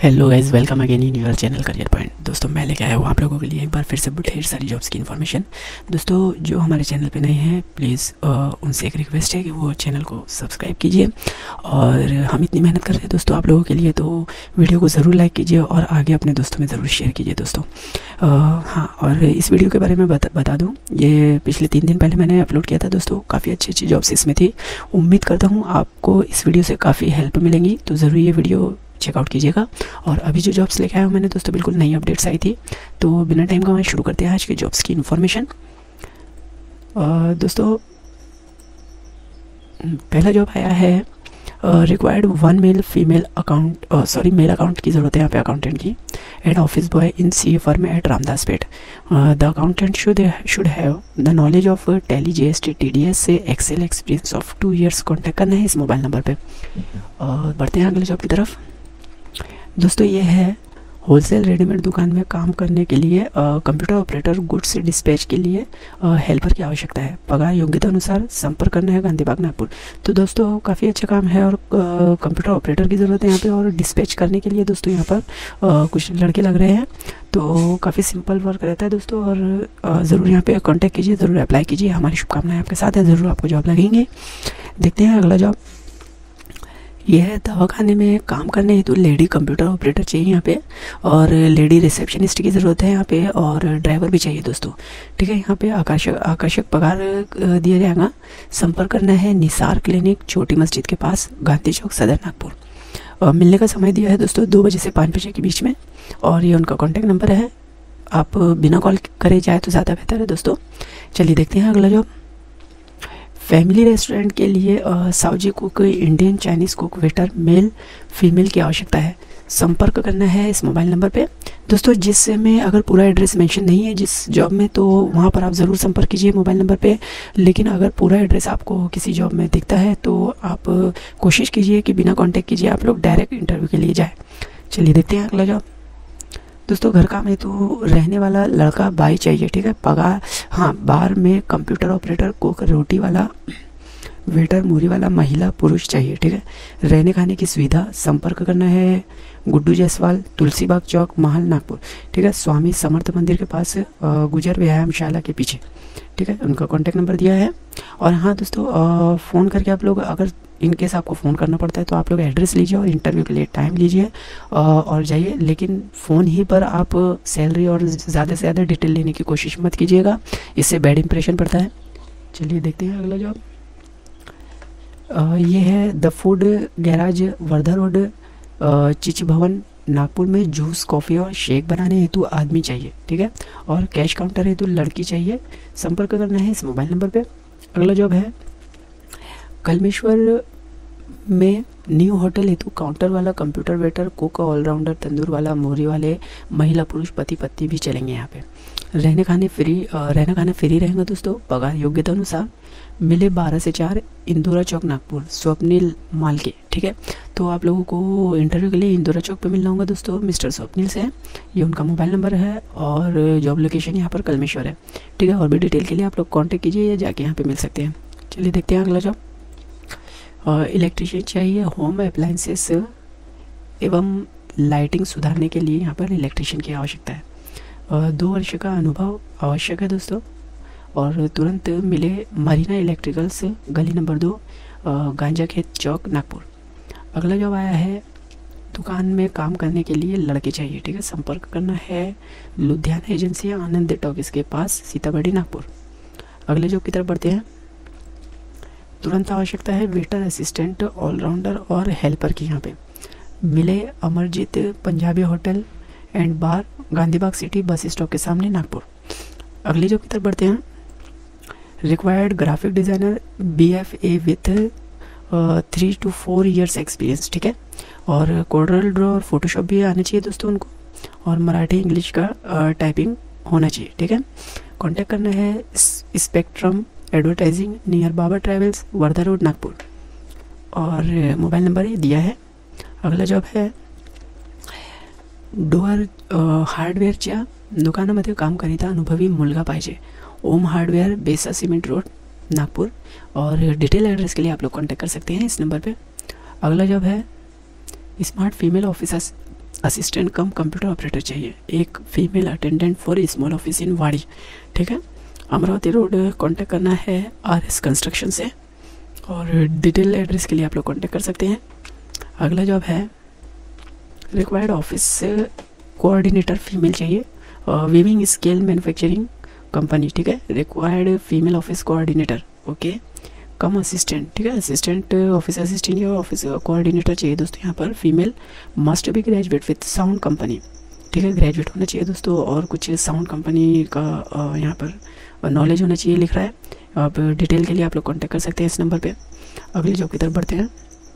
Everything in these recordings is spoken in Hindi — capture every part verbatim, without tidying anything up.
Hello guys, welcome again in your channel Career Point. दोस्तों मैं लेके आया हूँ आप लोगों के लिए एक बार फिर से ढेर सारी जॉब्स की इन्फॉर्मेशन। दोस्तों जो हमारे चैनल पे नए हैं, प्लीज़ उनसे एक रिक्वेस्ट है कि वो चैनल को सब्सक्राइब कीजिए। और हम इतनी मेहनत कर रहे हैं दोस्तों आप लोगों के लिए, तो वीडियो को ज़रूर लाइक कीजिए और आगे अपने दोस्तों में ज़रूर शेयर कीजिए दोस्तों। आ, हाँ, और इस वीडियो के बारे में बता बता दूँ, ये पिछले तीन दिन पहले मैंने अपलोड किया था दोस्तों। काफ़ी अच्छी अच्छी जॉब्स इसमें थी। उम्मीद करता हूँ आपको इस वीडियो से काफ़ी हेल्प मिलेंगी, तो ज़रूर ये वीडियो चेकआउट कीजिएगा। और अभी जो जॉब्स लेके आया हूँ मैंने दोस्तों, बिल्कुल नई अपडेट्स आई थी, तो बिना टाइम गंवाए शुरू करते हैं आज की जॉब्स की इन्फॉर्मेशन। दोस्तों पहला जॉब आया है, required one male female accountant sorry male accountant की ज़रूरत है यहाँ पे, अकाउंटेंट की, and office boy in C firm at Ramdas Peth. The accountant should should have the knowledge of Tally, G S T, T D S से Excel, experience of two years. Contact करना है इस मोबाइल नंबर पे। uh, बढ़ते हैं अगले जॉब की तरफ। दोस्तों ये है होलसेल रेडीमेड दुकान में काम करने के लिए, कंप्यूटर ऑपरेटर, गुड्स डिस्पैच के लिए हेल्पर की आवश्यकता है। पगार योग्यता अनुसार, संपर्क करना है गांधी बाग नागपुर। तो दोस्तों काफ़ी अच्छा काम है और कंप्यूटर ऑपरेटर की ज़रूरत है यहाँ पे, और डिस्पैच करने के लिए दोस्तों यहाँ पर आ, कुछ लड़के लग रहे हैं। तो काफ़ी सिंपल वर्क रहता है दोस्तों, और ज़रूर यहाँ पे कांटेक्ट कीजिए, ज़रूर अप्लाई कीजिए। हमारी शुभकामनाएं आपके साथ हैं, ज़रूर आपको जॉब लगेंगे। देखते हैं अगला जॉब। यह है दवाखाने में काम करने हेतु लेडी कंप्यूटर ऑपरेटर चाहिए यहाँ पे, और लेडी रिसेप्शनिस्ट की ज़रूरत है यहाँ पे, और ड्राइवर भी चाहिए दोस्तों। ठीक है, यहाँ पे आकर्षक आकर्षक पगार दिया जाएगा। संपर्क करना है निसार क्लिनिक, छोटी मस्जिद के पास, गांधी चौक, सदर, नागपुर। और मिलने का समय दिया है दोस्तों दो बजे से पाँच बजे के बीच में, और ये उनका कॉन्टैक्ट नंबर है। आप बिना कॉल करे जाए तो ज़्यादा बेहतर है दोस्तों। चलिए देखते हैं अगला जॉब। फैमिली रेस्टोरेंट के लिए Saoji cook, Indian, Chinese cook, waiter, male female की आवश्यकता है। संपर्क करना है इस मोबाइल नंबर पे दोस्तों। जिसमें अगर पूरा एड्रेस मेंशन नहीं है जिस जॉब में, तो वहाँ पर आप ज़रूर संपर्क कीजिए मोबाइल नंबर पे। लेकिन अगर पूरा एड्रेस आपको किसी जॉब में दिखता है, तो आप कोशिश कीजिए कि बिना कॉन्टेक्ट कीजिए आप लोग डायरेक्ट इंटरव्यू के लिए जाए। चलिए देखते हैं अगला जॉब। दोस्तों घर काम है तो रहने वाला लड़का बाई चाहिए। ठीक है, पगार, हाँ, बार में कंप्यूटर ऑपरेटर, कुक, रोटी वाला, वेटर, मूरी वाला, महिला, पुरुष चाहिए। ठीक है, रहने खाने की सुविधा। संपर्क करना है गुड्डू जायसवाल, तुलसीबाग चौक, महल, नागपुर। ठीक है, स्वामी समर्थ मंदिर के पास, गुजर व्यायामशाला के पीछे। ठीक है, उनका कॉन्टैक्ट नंबर दिया है। और हाँ दोस्तों, फ़ोन करके आप लोग, अगर इन केस आपको फ़ोन करना पड़ता है, तो आप लोग एड्रेस लीजिए और इंटरव्यू के लिए टाइम लीजिए और जाइए। लेकिन फ़ोन ही पर आप सैलरी और ज़्यादा से ज़्यादा डिटेल लेने की कोशिश मत कीजिएगा, इससे बैड इंप्रेशन पड़ता है। चलिए देखते हैं अगला जॉब। ये है the food garage, Wardha road, Chich Bhavan, Nagpur में। जूस, कॉफ़ी और शेक बनाने हेतु आदमी चाहिए। ठीक है, और कैश काउंटर हेतु लड़की चाहिए। संपर्क करना है इस मोबाइल नंबर पे। अगला जॉब है कलमेश्वर में न्यू होटल हेतु काउंटर वाला, computer waiter, cook, allrounder, tandoor वाला, मोरी वाले, महिला पुरुष, पति पत्नी भी चलेंगे यहाँ पे। रहने खाने फ्री, रहना खाना फ्री रहेगा दोस्तों। पगार योग्यता अनुसार। मिले बारह से चार, इंदौरा चौक, नागपुर, स्वप्निल मालके। ठीक है, तो आप लोगों को इंटरव्यू के लिए इंदौरा चौक पे मिलना होगा दोस्तों, मिस्टर स्वप्निल से। ये उनका मोबाइल नंबर है, और जॉब लोकेशन यहाँ पर कलमेश्वर है। ठीक है, और भी डिटेल के लिए आप लोग कॉन्टेक्ट कीजिए या जाके यहाँ पे मिल सकते हैं। चलिए देखते हैं अगला जॉब। इलेक्ट्रीशियन चाहिए, होम अप्लायंसेस एवं लाइटिंग सुधारने के लिए यहाँ पर इलेक्ट्रीशियन की आवश्यकता है। uh, दो वर्ष का अनुभव आवश्यक है दोस्तों, और तुरंत मिले मरीना इलेक्ट्रिकल्स, गली नंबर दो, गांजा खेत चौक, नागपुर। अगला जॉब आया है दुकान में काम करने के लिए लड़के चाहिए। ठीक है, संपर्क करना है लुधियाना एजेंसी, आनंद टॉकीज के पास, सीतामढ़ी, नागपुर। अगले जॉब की तरफ बढ़ते हैं। तुरंत आवश्यकता है वेटर, असिस्टेंट, ऑलराउंडर और हेल्पर की यहाँ पे। मिले Amarjeet Punjabi hotel and bar, Gandhibagh city, bus stop के सामने, नागपुर। अगली जॉब की तरफ बढ़ते हैं। Required graphic designer, B F A with three two four years experience. ठीक है, और कोरल ड्रॉ और फोटोशॉप भी आना चाहिए दोस्तों उनको, और मराठी इंग्लिश का टाइपिंग होना चाहिए। ठीक है, कॉन्टैक्ट करना है Spectrum Advertising, near Baba Travels, Wardha road, Nagpur, और मोबाइल नंबर ही दिया है। अगला जॉब है डोअर हार्डवेअरच्या दुकानामध्ये काम करिता अनुभवी मुलगा पाहिजे। Om hardware, Besa cement road, Nagpur, और डिटेल एड्रेस के लिए आप लोग कॉन्टैक्ट कर सकते हैं इस नंबर पे। अगला जॉब है smart female officer assistant cum computer operator चाहिए, एक female attendant for small office in Wadi, ठीक है। अमरावती रोड कांटेक्ट करना है आर एस कंस्ट्रक्शन से, और डिटेल एड्रेस के लिए आप लोग कांटेक्ट कर सकते हैं। अगला जॉब है रिक्वायर्ड ऑफिस कोऑर्डिनेटर फीमेल चाहिए, वीविंग स्केल मैन्युफैक्चरिंग कंपनी, ठीक है। Required female office coordinator, okay, cum assistant, ठीक है। असिस्टेंट ऑफिस असिस्टेंट या ऑफिस कोऑर्डिनेटर चाहिए दोस्तों यहाँ पर फीमेल, मस्ट भी ग्रेजुएट विथ साउंड कंपनी, ठीक है, ग्रेजुएट होना चाहिए दोस्तों, और कुछ साउंड कंपनी का यहाँ पर नॉलेज होना चाहिए लिख रहा है। आप डिटेल के लिए आप लोग कॉन्टैक्ट कर सकते हैं इस नंबर पे। अगली जॉब की तरफ बढ़ते हैं।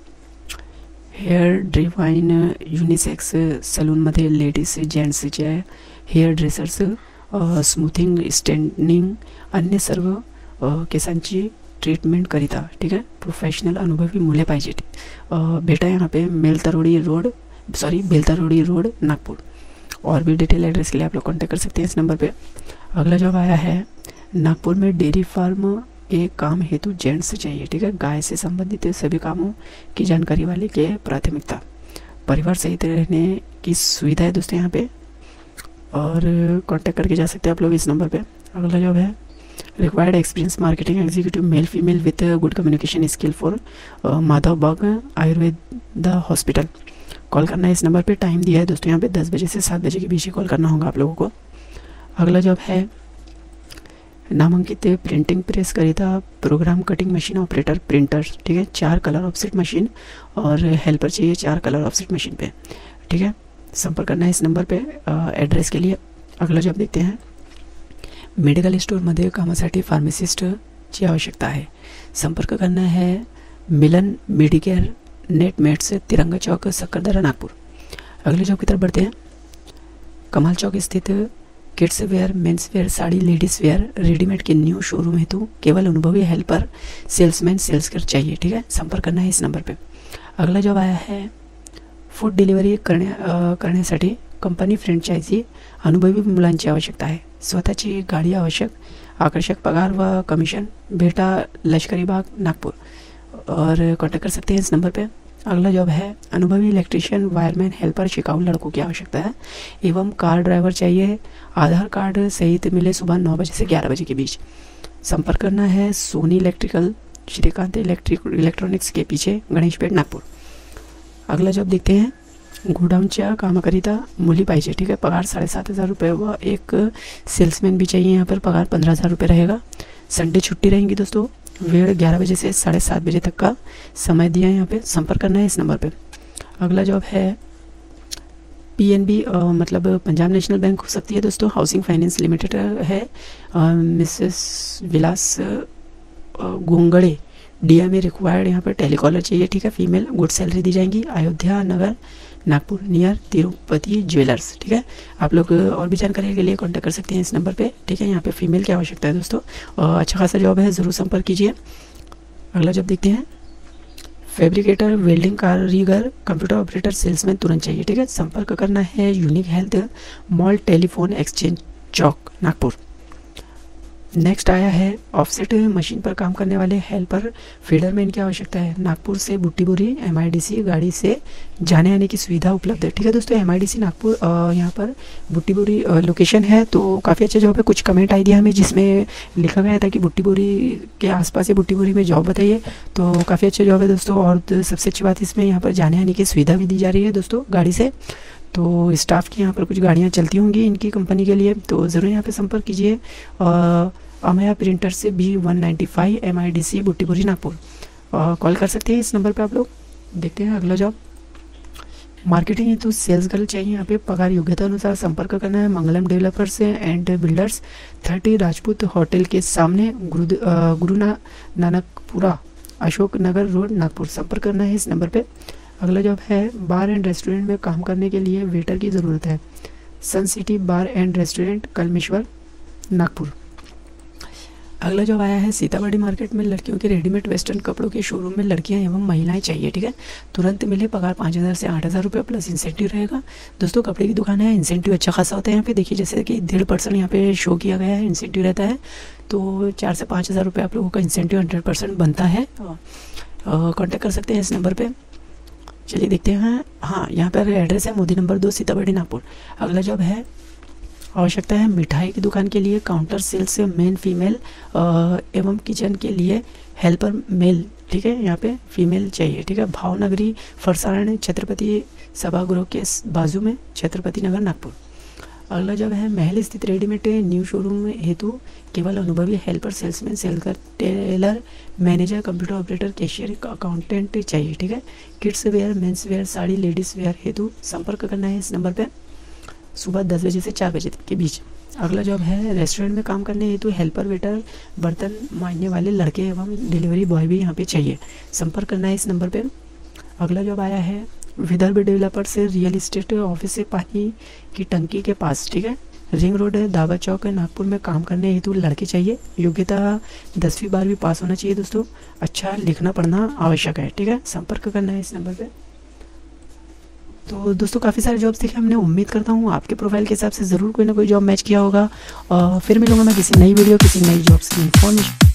हेअर ड्रिवाइन युनिसेक्स सलूनमध्ये लेडीज जेंट्सचे हेअर ड्रेसर्स, स्मूथिंग स्ट्रेटनिंग अन्य सर्व केसांची ट्रीटमेंट करिता, ठीक है, प्रोफेशनल अनुभवी मुले पाहिजे। बेटा यहाँ पे Meltarodi road sorry Beltarodi road Nagpur, और भी डिटेल एड्रेस के लिए आप लोग कॉन्टैक्ट कर सकते हैं इस नंबर पे। अगला जॉब आया है नागपुर में डेयरी फार्म एक काम हेतु जेंट्स चाहिए, ठीक है, गाय से संबंधित सभी कामों की जानकारी वाले के प्राथमिकता, परिवार सहित रहने की सुविधा है दोस्तों यहाँ पे, और कांटेक्ट करके जा सकते हैं आप लोग इस नंबर पे। अगला जॉब है required experience marketing executive male female with good communication skill for Madhav Bagh Ayurved hospital, call करना है इस नंबर पे। टाइम दिया है दोस्तों यहाँ पे दस बजे से सात बजे के बीच ही कॉल करना होगा आप लोगों को। अगला जॉब है नामांकित प्रिंटिंग प्रेस करिता program cutting machine operator printer, ठीक है, चार कलर ऑफसेट मशीन और हेल्पर चाहिए चार कलर ऑफसेट मशीन पे, ठीक है, संपर्क करना है इस नंबर पे एड्रेस के लिए। अगला जॉब देखते हैं मेडिकल स्टोरमध्ये कामासाठी फार्मासिस्टची आवश्यकता आहे, संपर्क करना है मिलन मेडिकेयर नेट मेट्स तिरंगा चौक सक्करदरा नागपुर। अगले जॉब की तरफ बढ़ते हैं। कमाल चौक स्थित kids wear mens wear sari ladies wear readymade के न्यू शोरूम हेतु केवल अनुभवी हेल्पर सेल्समैन सेल्स कर चाहिए, ठीक है, संपर्क करना है इस नंबर पे। अगला जॉब आया है फूड डिलिव्हरी करण्या करण्यासाठी कंपनी फ्रँचायझी अनुभवी मुलांची आवश्यकता आहे, स्वतःची गाडी आवश्यक, आकर्षक पगार व कमीशन, बेटा लश्करी बाग नागपुर, और कांटेक्ट कर सकते हैं इस नंबर पे। अगला जॉब है अनुभवी इलेक्ट्रिशियन वायरमैन हेल्पर शिकाऊ लड़कों की आवश्यकता है एवं कार ड्राइवर चाहिए, आधार कार्ड सहित मिले सुबह नौ बजे से ग्यारह बजे के बीच, संपर्क करना है Soni electrical Shrikant electric electronics के पीछे गणेशपेठ नागपुर। अगला जॉब देखते हैं गोडाऊनच्या कामाकरिता मुली पाहिजे, ठीक है, पगार साढ़े सात हज़ार रुपये व एक सेल्समैन भी चाहिए, यहाँ पर पगार पंद्रह हज़ार रुपये रहेगा, संडे छुट्टी रहेंगी दोस्तों, वेळ ग्यारह बजे से साढ़े सात बजे तक का समय दिया है यहाँ पे, संपर्क करना है इस नंबर पे। अगला जॉब है पीएनबी मतलब पंजाब नेशनल बैंक हो सकती है दोस्तों, हाउसिंग फाइनेंस लिमिटेड है, Mrs Vilas Gongade DM A required यहाँ पर टेलीकॉलर चाहिए, ठीक है, फीमेल, गुड सैलरी दी जाएंगी, अयोध्या नगर नागपुर नियर तिरुपति ज्वेलर्स, ठीक है। आप लोग और भी जानकारी के लिए कांटेक्ट कर सकते हैं इस नंबर पे, ठीक है, यहाँ पे फीमेल की आवश्यकता है दोस्तों, और अच्छा खासा जॉब है, ज़रूर संपर्क कीजिए। अगला जॉब देखते हैं फैब्रिकेटर वेल्डिंग कारीगर कंप्यूटर ऑपरेटर सेल्समैन तुरंत चाहिए, ठीक है, संपर्क करना है Unique Health Mall telephone exchange Chowk Nagpur. Next आया है ऑफसेट मशीन पर काम करने वाले हेल्पर फीडरमैन की आवश्यकता है, नागपुर से बुट्टीबुरी एमआईडीसी गाड़ी से जाने आने की सुविधा उपलब्ध है, ठीक है दोस्तों, एमआईडीसी नागपुर यहाँ पर बुट्टीबुरी लोकेशन है, तो काफ़ी अच्छा जॉब है। कुछ कमेंट आई दिया हमें जिसमें लिखा गया था कि बुट्टीबुरी के आसपास या बुट्टीबुरी में जॉब बताइए, तो काफ़ी अच्छा जॉब है दोस्तों, और सबसे अच्छी बात इसमें यहाँ पर जाने आने की सुविधा भी दी जा रही है दोस्तों गाड़ी से, तो स्टाफ की यहाँ पर कुछ गाड़ियाँ चलती होंगी इनकी कंपनी के लिए, तो ज़रूर यहाँ पे संपर्क कीजिए। अमया प्रिंटर से B one ninety five M I D C Butibori Nagpur, call कर सकते हैं इस नंबर पे आप लोग। देखते हैं अगला जॉब मार्केटिंग हेतु सेल्स गर्ल चाहिए, यहाँ पे पगार योग्यता अनुसार संपर्क करना है Mangalam developers and builders thirty Rajput hotel के सामने गुरु गुरु ना, नानकपुरा अशोक नगर रोड नागपुर, संपर्क करना है इस नंबर पे। अगला जॉब है बार एंड रेस्टोरेंट में काम करने के लिए वेटर की ज़रूरत है, Sun City bar and restaurant Kalmeshwar Nagpur. अगला जॉब आया है सीतामढ़ी मार्केट में लड़कियों के रेडीमेड वेस्टर्न कपड़ों के शोरूम में लड़कियां एवं महिलाएं चाहिए, ठीक है, तुरंत मिले, पगार पाँच हज़ार से आठ हज़ार रुपये प्लस इंसेंटिव रहेगा दोस्तों, कपड़े की दुकान है, इंसेंटिव अच्छा खासा होता है यहाँ पे, देखिए जैसे कि डेढ़ परसेंट यहाँ पे शो किया गया है इंसेंटिव रहता है, तो चार से पाँच हज़ार रुपये आप लोगों का इंसेंटिव हंड्रेड परसेंट बनता है, कॉन्टैक्ट कर सकते हैं इस नंबर पर। चलिए देखते हैं। हाँ, यहाँ पर एड्रेस है मोदी नंबर दो, सीतामढ़ी, नागपुर। अगला जॉब है, आवश्यकता है मिठाई की दुकान के लिए काउंटर सेल्स मेन फीमेल एवं किचन के लिए हेल्पर मेल। ठीक है, यहाँ पे फीमेल चाहिए। ठीक है, भावनगरी फरसाण छत्रपति सभागृह के बाजू में, छत्रपति नगर, नागपुर। अगला जॉब है, महल स्थित रेडीमेड न्यू शोरूम हेतु केवल अनुभवी हेल्पर, सेल्समैन, सेलकर, tailor, manager, computer operator, cashier, accountant चाहिए। ठीक है, kids wear, mens wear, sari, ladies wear हेतु संपर्क करना है इस नंबर पे सुबह दस बजे से चार बजे के बीच। अगला जॉब है, रेस्टोरेंट में काम करने हेतु हेल्पर, वेटर, बर्तन मांजने वाले लड़के एवं डिलीवरी बॉय भी यहाँ पे चाहिए, संपर्क करना है इस नंबर पे। अगला जॉब आया है, विदर्भ डेवलपर से रियल इस्टेट ऑफिस से पानी की टंकी के पास। ठीक है, रिंग रोड है, दावा चौक है, नागपुर में काम करने हेतु लड़के चाहिए। योग्यता दसवीं बारहवीं पास होना चाहिए दोस्तों। अच्छा लिखना पढ़ना आवश्यक है। ठीक है, संपर्क करना है इस नंबर पे। तो दोस्तों काफ़ी सारे जॉब्स देखे हमने, उम्मीद करता हूँ आपके प्रोफाइल के हिसाब से ज़रूर कोई ना कोई जॉब मैच किया होगा। और फिर मिलूंगा मैं किसी नई वीडियो, किसी नई जॉब्स की इन्फॉर्मेशन।